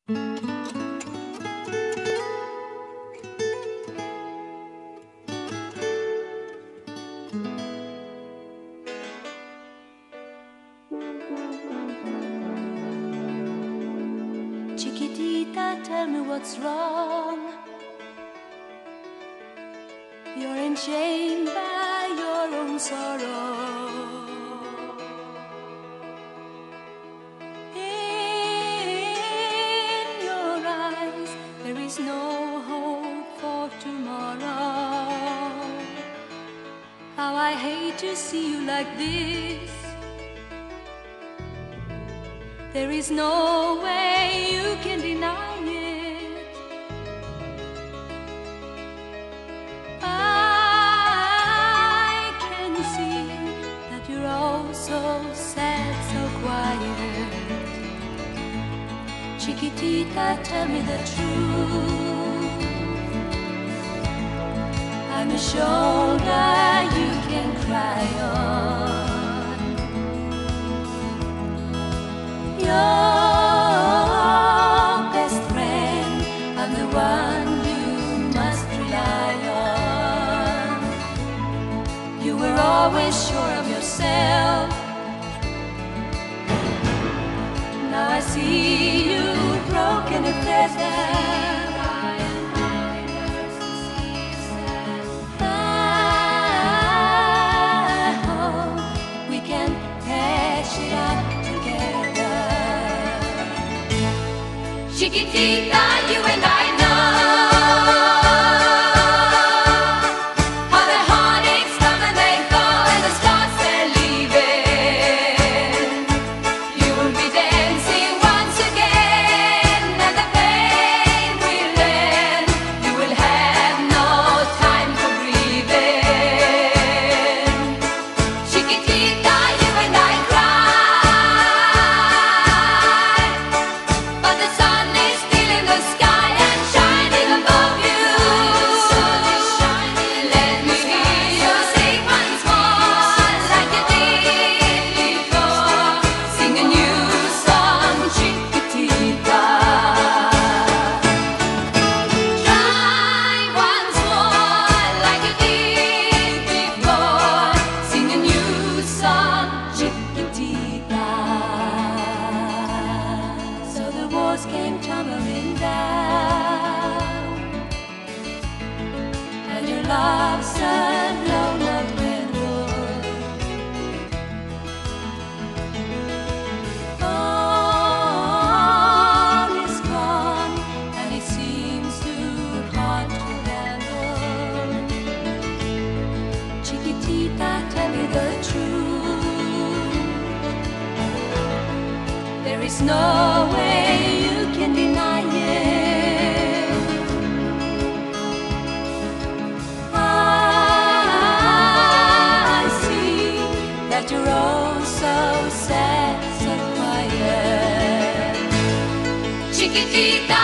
Chiquitita, tell me what's wrong. You're enchained by your own sorrow. In your eyes, there is no hope for tomorrow. How I hate to see you like this. There is no way you can deny it. I can see that you're all so sad, so quiet. Chiquitita, tell me the truth. I'm a shoulder you can cry on. Your best friend, I'm the one you must rely on. You were always sure of yourself. Now I see you broken and feathered. I hope we can patch it up. Chiquitita, you and I know how the heartaches come and they go, and the stars they're leaving. You will be dancing once again, and the pain will end. You will have no time for breathing. Chiquitita, you and I cry, but the sun is still in the sky and shining above you. Let me hear you sing once more like you did before. Sing a new song, Chiquitita. Try once more like you did before. Sing a new song, Chiquitita. So the walls came tumbling down, and your love said no love dwindled. All is gone, and it seems too hard to handle. Chiquitita, tell me the truth. There is no way you can deny it. I see that you're all so sad, so quiet. Chiquitita,